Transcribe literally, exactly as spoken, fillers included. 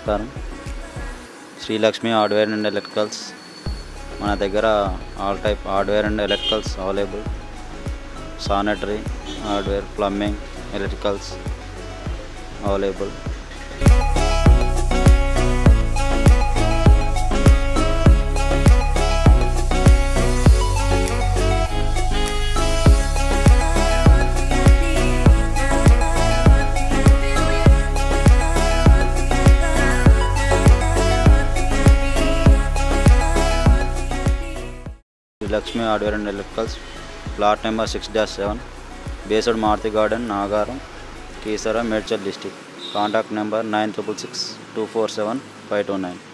నమస్కారం. Sri Lakshmi hardware and electricals. మన దగ్గర all type hardware and electricals available. Sanitary hardware, plumbing, electricals available. Laxmi Hardware and Electricals, plot number six dash seven, based Maruti Garden, Nagaram, Keesara, Medchal district. Contact number nine six six two four seven five two nine.